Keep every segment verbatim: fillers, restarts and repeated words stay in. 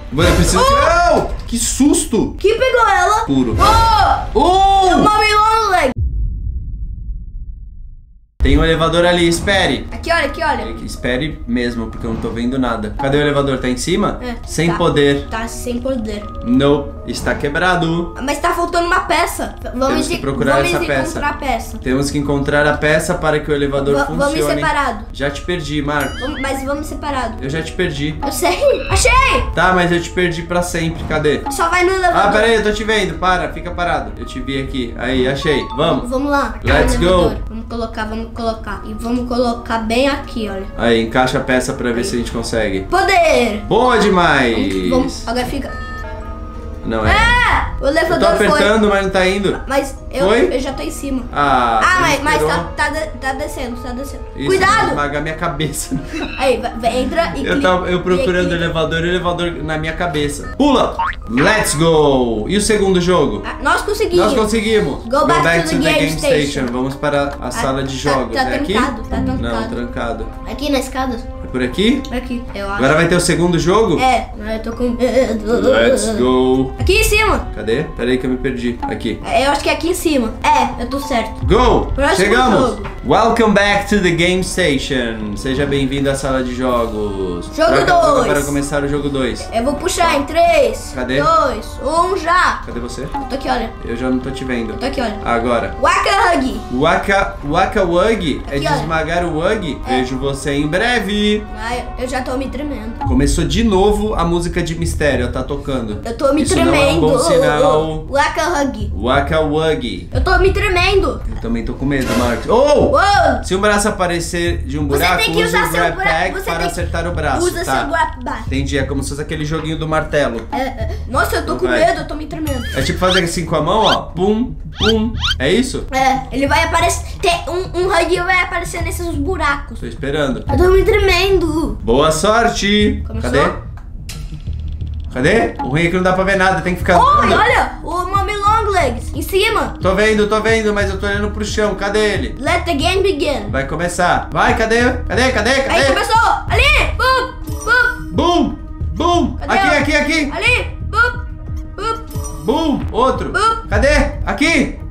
Eu preciso... Oh! Não! Que susto! Que pegou ela? Puro. Oh! Oh! É uma long leg. Tem um elevador ali, espere. Aqui, olha, aqui, olha. Espere mesmo, porque eu não tô vendo nada. Cadê o elevador? Tá em cima? É, sem tá. poder. Tá sem poder. Não, está quebrado. Mas tá faltando uma peça. Vamos Temos que de- procurar vamos essa peça. encontrar a peça. Temos que encontrar a peça para que o elevador Va- funcione. vamos separado. Já te perdi, Marcos. Vamos- mas vamos separado. Eu já te perdi. Eu sei. Achei! Tá, mas eu te perdi pra sempre. Cadê? Só vai no elevador. Ah, pera aí, eu tô te vendo. Para, fica parado. Eu te vi aqui. Aí, achei. Vamos. Vamos lá. Let's No elevador. go. Vamos colocar, vamos colocar. E vamos colocar bem aqui, olha. Aí, encaixa a peça pra ver se a gente consegue. Poder! Boa demais! Vamos, vamos. Agora fica. Não é. Ah! O Eu tô elevador foi. apertando, mas não tá indo. Mas eu, Foi? eu já tô em cima. Ah, Ah, você mas, mas esperou. tá, tá, de- tá descendo, tá descendo. Isso, vai Cuidado! esmagar minha cabeça. Aí, vai, vai, entra e Eu, clica, tava, eu procurando o e clica. elevador e o elevador na minha cabeça. Pula! Let's go! E o segundo jogo? Ah, nós conseguimos. Nós conseguimos. Go back to the game station. Vamos para a sala de jogos. tá é aqui? trancado, tá trancado. Não, trancado. Aqui na escada? É por aqui? Aqui, eu acho. Agora vai ter o segundo jogo? É, eu tô com medo. Let's go! Aqui em cima. Cadê? Pera aí que eu me perdi. Aqui. Eu acho que é aqui em cima. É, eu tô certo. Go! Próximo Chegamos! jogo. Welcome back to the game station. Seja bem-vindo à sala de jogos. Jogo Troca a boca dois. para começar o jogo dois. Eu vou puxar em três, Cadê? dois, um, já. Cadê você? Eu tô aqui, olha. Eu já não tô te vendo. Eu tô aqui, olha. Agora. Waka Hug. Waka, Waka Wug é Aqui, de olha. esmagar o Wug. É. Vejo você em breve. Ai, eu já tô me tremendo. Começou de novo a música de mistério, tá tocando. Eu tô me Isso tremendo. não é um bom sinal. Waka Hug. Waka Wug. Eu tô me tremendo. Eu também tô com medo, Marcos. Oh! Uou. Se um braço aparecer de um Você buraco, tem que use usar o seu grab bra- pack você para tem que- acertar o braço, Usa tá? seu guarda. Entendi, é como se fosse aquele joguinho do martelo. É, é. Nossa, eu tô com Vai. medo, eu tô me tremendo. É tipo fazer assim com a mão, ó. Pum, pum. É isso? É, ele vai aparecer. Tem um, um raio vai aparecer nesses buracos. Tô esperando. Eu tô me tremendo. Boa sorte! Começou? Cadê? Cadê? O ruim é que não dá pra ver nada, tem que ficar Oi, andando. olha, o Mommy Long Legs em cima. Tô vendo, tô vendo, mas eu tô olhando pro chão. Cadê ele? Let the game begin. Vai começar. Vai, cadê? Cadê? Cadê? Aí Cadê? começou. Ali, bum, bum. Bum! Bum! Cadê Aqui, o- aqui, aqui! Ali, bum, bum. Bum! Outro! Bum. Cadê? Aqui!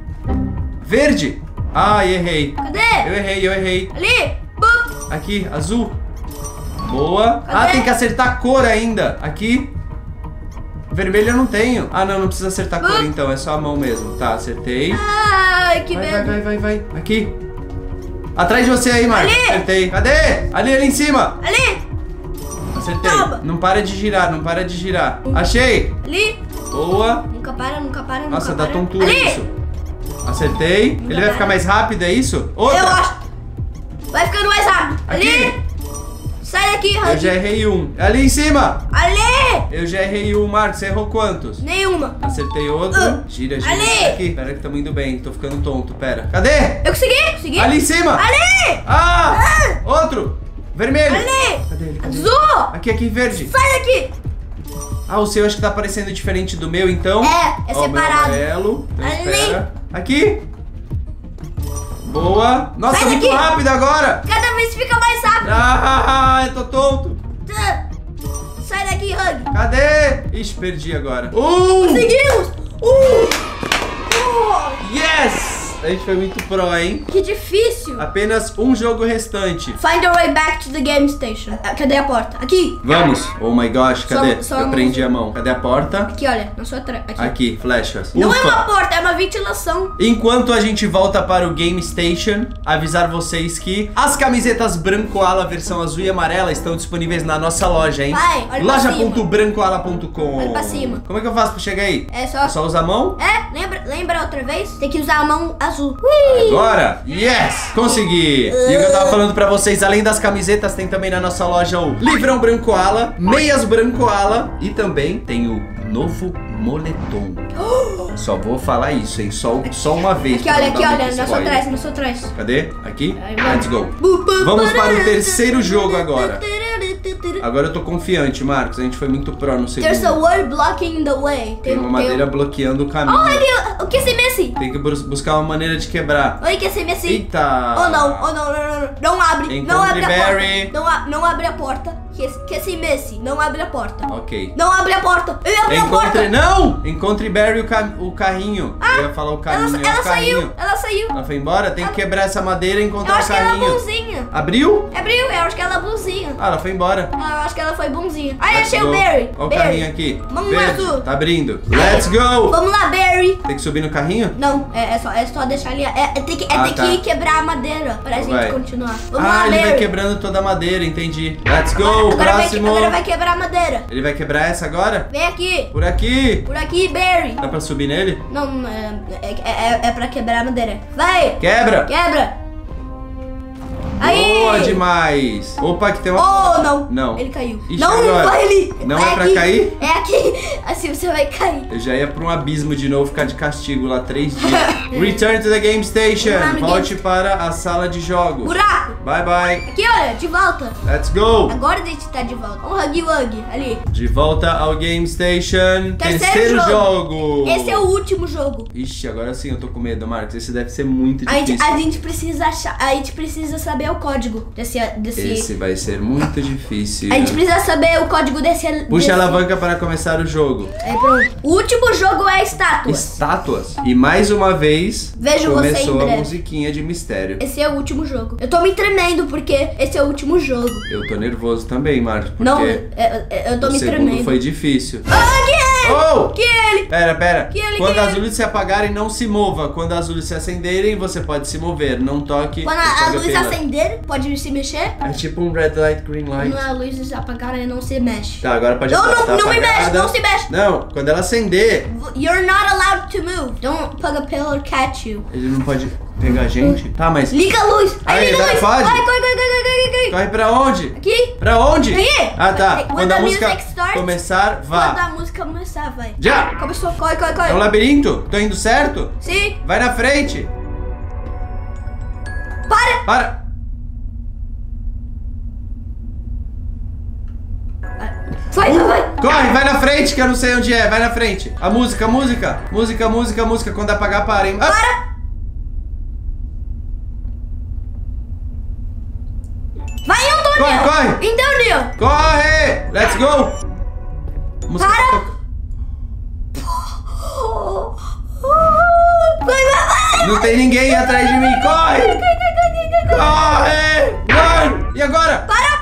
Verde! Ai, errei. Cadê? Eu errei, eu errei. Ali, bum. Aqui, azul. Boa. Cadê? Ah, tem que acertar a cor ainda. Aqui. Vermelho eu não tenho. Ah, não, não precisa acertar a cor Bum. então. É só a mão mesmo. Tá, acertei. Ai, que Vai, vai, medo. vai, vai, vai. Aqui. Atrás de você aí, Marcos. Ali. Acertei. Cadê? Ali, ali em cima. Ali, Acertei. Toma. Não para de girar, não para de girar. Achei. ali. Boa. Nunca para, nunca para, nunca Nossa, para. dá tontura Ali. isso. Acertei. Ele vai para. ficar mais rápido, é isso? Outra. Eu acho. Vai ficando mais rápido. Aqui. Ali. Sai daqui, Eu Hug. já errei um. Ali em cima. Ali. Eu já errei um, Marcos. Você errou quantos? Nenhuma. Acertei outro. Ah. Gira, gira. Ali. Aqui. Pera que estamos indo bem. Tô ficando tonto. Pera. Cadê? Eu consegui, consegui. Ali em cima. Ali. Ah! Outro. Vermelho. Ali. Cadê ele? Cadê? Azul. Aqui, aqui, verde. Sai daqui. Ah, o seu acho que tá parecendo diferente do meu, então. É, é Ó, o meu separado. amarelo. Então Ali. espera. Aqui. Boa. Nossa, Sai muito daqui. rápido agora. Cada vez fica mais rápido. Ah, eu tô tonto. Sai daqui, Hug. Cadê? Ixi, perdi agora. Uh! Conseguimos. Uh. Uh. Yes! A gente foi muito pro, hein? Que difícil. Apenas um jogo restante. Find your way back to the game station. Ah, cadê a porta? Aqui. Vamos. Oh my gosh, cadê? Só- só a Eu prendi mãozinha. a mão. Cadê a porta? Aqui, olha. Na sua atrás. Aqui. Aqui, flechas. Não é Ufa. uma porta, é uma ventilação. Enquanto a gente volta para o Game Station, avisar vocês que as camisetas Branco Ala versão azul e amarela estão disponíveis na nossa loja, hein? Vai, olha pra loja cima. ponto brancoala ponto com. Olha pra cima. Como é que eu faço pra chegar aí? É só... É só usar a mão? É, lembra, lembra outra vez? Tem que usar a mão azul. Ui. Agora, yes! Consegui! E o que eu tava falando pra vocês, além das camisetas, tem também na nossa loja o livrão Branco Ala, meias Branco Ala e também tem o novo moletom. Só vou falar isso, hein? Só, só uma vez. Aqui, pra olha, não aqui, dar olha. muito Na sua spoiler. trás, na sua trás. Cadê? Aqui? Aí vai. Let's go! Vamos para o terceiro jogo agora. ainda. Agora eu tô confiante, Marcos. A gente foi muito pro no segundo. There's a word blocking the way. Tem uma madeira um... bloqueando o caminho. Oh, o que é Messi? Tem que bus buscar uma maneira de quebrar. Oi, que é Messi? Eita! Oh não, oh não, não, não, não. Não abre. Encontre não abre a Barry. porta. Não, a, não abre a porta. Que, que é Messi? Não abre a porta. Ok. Não abre a porta. Ele abriu a Encontre... porta. Não! Encontre Barry o, ca... o carrinho. Ah, eu ia falar o caminho. Ela, é ela o carrinho. saiu. Ela saiu. Ela foi embora? Tem ela... que quebrar essa madeira e Eu encontrar acho o que ela é carrinho. bonzinha. Abriu? Abriu, eu acho que ela é bonzinha. Ah, ela foi embora. Ah, eu acho que ela foi bonzinha. Ai, Let's achei go. o Barry. Olha o Barry. carrinho aqui. Vamos Verde. lá, Zu. Tá abrindo. Let's go! Vamos lá, Barry. Tem que subir no carrinho? Não, é, é, só, é só deixar ali. É, é ter que, é Ah, ter tá. que quebrar a madeira pra gente Vai. continuar. Vamos Ah, lá, ele Barry. vai quebrando toda a madeira, entendi. Let's go! Agora, agora, vai, Próximo! agora vai quebrar a madeira. Ele vai quebrar essa agora? Vem aqui. Por aqui! Por aqui, Barry. Dá pra subir nele? Não, não, é, é, é, é pra quebrar a madeira. Vai. Quebra! Quebra. Aí. Boa demais! Opa, aqui tem uma... Oh, não. Não. Ele caiu. Ixi, não, agora? não vai ali. Não Vai é pra aqui. cair? É aqui. Assim você vai cair. Eu já ia pra um abismo de novo, ficar de castigo lá três dias. Return to the game station. Vamos lá no Volte game- para a sala de jogos. Buraco. Bye, bye. Aqui, olha, de volta. Let's go. Agora a gente tá de volta. Um hug wug ali. De volta ao game station. Terceiro jogo. Esse é o último jogo. Ixi, agora sim eu tô com medo, Marcos. Esse deve ser muito A gente, difícil. a gente precisa achar, a gente precisa saber o código desse, desse. Esse vai ser muito difícil. A gente precisa saber o código desse. Puxa desse... a alavanca para começar o jogo. Aí pronto. O último jogo é estátuas. Estátuas. E mais uma vez Vejo você em começou a breve. musiquinha de mistério. Esse é o último jogo. Eu tô me tremendo porque esse é o último jogo. Eu tô nervoso também, Marcos. Porque Não, eu, eu, eu tô o me segundo tremendo. foi difícil. Ah, que ele! Oh! Que ele! Pera, pera. Que ele, Quando que as ele? luzes se apagarem, não se mova. Quando as luzes se acenderem, você pode se mover. Não toque. Quando o a, a luz toca-pila. acender, pode se mexer. É tipo um red light, green light. Quando a luz apagar, não se mexe. Tá, agora pode Não, tá não, não me apagada. mexe, não se mexe. Não, quando ela acender, You're not allowed to move. Don't pug a pillar catch you. ele não pode pegar a gente. Tá, mas Liga a luz. Aí, Aí, liga a tá, luz. pode? Vai, corre, corre, corre, corre, corre. corre pra onde? Aqui. Pra onde? Aí. Ah, tá. When Quando the a música music starts, começar, Quando vá. a música começar, vai. Já. Começou, corre, corre, corre. É um labirinto? Tô indo certo? Sim. Vai na frente. Para. Para. Vai, vai, vai. Corre, vai na frente, que eu não sei onde é. Vai na frente. A música, música. Música, música, música. Quando apagar, parem. Ah. Para. Vai, Antônio. Corre, corre. Antônio. Corre! Let's go! Música Para. tá toc- Vai, vai, vai. Não tem ninguém atrás de mim. Corre! Corre! Run! E agora? Para.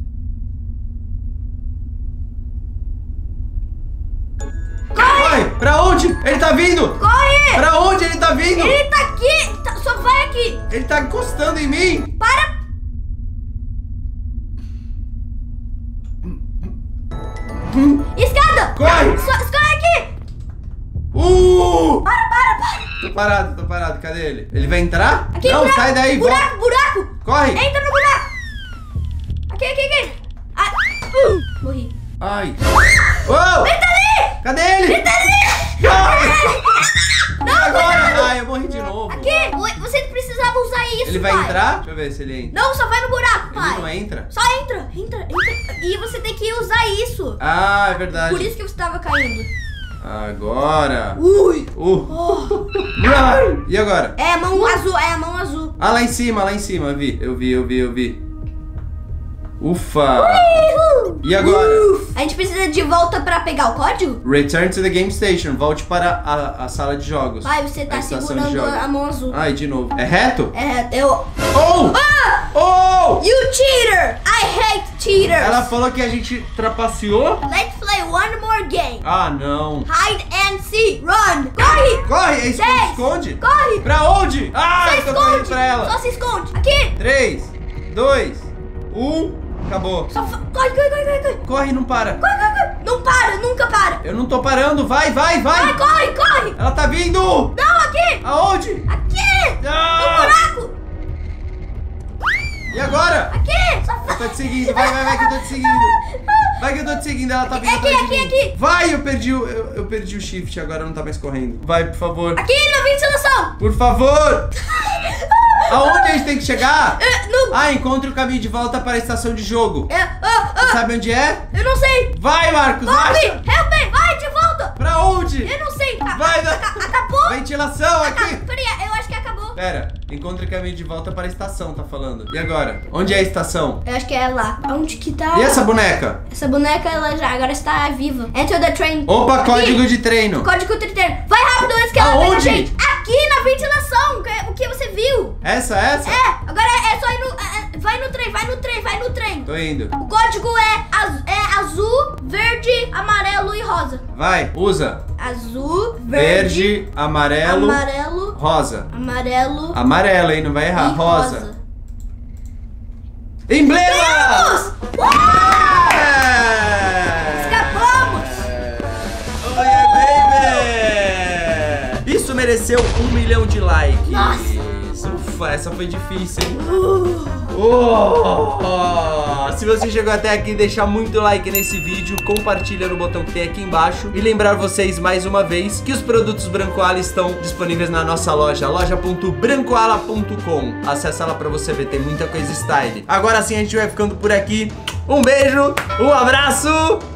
Corre! Pra onde? Ele tá vindo! Corre. Pra onde ele tá vindo? Ele tá aqui. Tá- só vai aqui. Ele tá encostando em mim! Para. Escada. Corre! Só, escorre aqui. Uh! Para, para, para. Tô parado, tô parado. Cadê ele? Ele vai entrar? Aqui, Não, buraco, sai daí, buraco, volta. buraco. Corre! Entra no buraco. Aqui, aqui, aqui. Ai, uh, morri. Ai! Oh! Ele tá ali. Cadê ele? Ele tá ali. Corre! E Não, agora? Ai, eu morri de novo. Aqui. Oi, você precisava usar isso, Ele vai pai. entrar? Deixa eu ver se ele entra. Não, só vai no buraco, Ele pai. não entra? Só entra, entra, entra. E você tem que usar isso. Ah, é verdade. Por isso que você tava caindo. Agora. Ui. Uh. Oh. Run! E agora? É a mão azul, é a mão azul. Ah, lá em cima, lá em cima, eu vi, eu vi, eu vi, eu vi. Ufa! Uhul. E agora? Uf. A gente precisa de volta pra pegar o código? Return to the game station. Volte para a, a sala de jogos. Pai, você A tá estação de segurando jogos. a mão azul. Ai, de novo. É reto? É, eu... Oh! Ah! Oh! You cheater! I hate cheaters! Ela falou que a gente trapaceou? Let's play one more game. Ah, não. Hide and see. Run! Corre! Corre, é esconde, Seis. esconde. Corre! Pra onde? Ah, Só eu tô correndo esconde! pra ela. Só se esconde! Aqui! três, dois, um, acabou. Só fa- corre, corre, corre, corre, corre! Corre, não para. Corre, corre, corre! Não para, nunca para! Eu não tô parando, vai, vai, vai. Vai, corre, corre! Ela tá vindo. Não, aqui! Aonde? Aqui! Ah! No buraco! E agora? Aqui! Só Eu fa- tô te seguindo, vai, vai, vai que eu tô te seguindo. Vai que eu tô te seguindo, ela tá vindo Aqui, atrás de aqui, mim. aqui. Vai, eu perdi o, eu, eu perdi o shift, agora não tá mais correndo. Vai, por favor. Aqui na ventilação! Por favor. Aonde a gente tem que chegar? É, no... Ah, encontre o caminho de volta para a estação de jogo. É, ah, ah, sabe onde é? Eu não sei. Vai, Marcos, Bob, acha. help me, vai, de volta. Pra onde? Eu não sei. A- Vai, a- vai. a- Acabou? Ventilação aqui. Peraí, eu acho que acabou. Pera, encontre caminho de volta para a estação, tá falando. E agora? Onde é a estação? Eu acho que é lá. Onde que tá? E essa boneca? Essa boneca, ela já agora está viva. Enter the train. Opa, Aqui. código de treino. Código de treino. Vai rápido antes que ela venha, Aonde? gente. Aqui na ventilação. que- O que você viu? Essa, essa? É, agora é só ir no... é, é, vai no trem, vai no trem, vai no trem. Tô indo. O código é, az- é azul, verde, amarelo e rosa. Vai, usa. Azul, verde, Verde, amarelo, amarelo, rosa. amarelo Amarelo, hein? Não vai errar. e Rosa. rosa. Emblema! Uau! É! Escapamos! Oh yeah, baby! Isso mereceu um milhão de likes. Nossa! Ufa, essa foi difícil, hein? Oh! Se você chegou até aqui, deixa muito like nesse vídeo, compartilha no botão que tem aqui embaixo e lembrar vocês mais uma vez que os produtos Brancoala estão disponíveis na nossa loja, loja ponto brancoala ponto com. Acessa lá pra você ver, tem muita coisa style. Agora sim a gente vai ficando por aqui. Um beijo, um abraço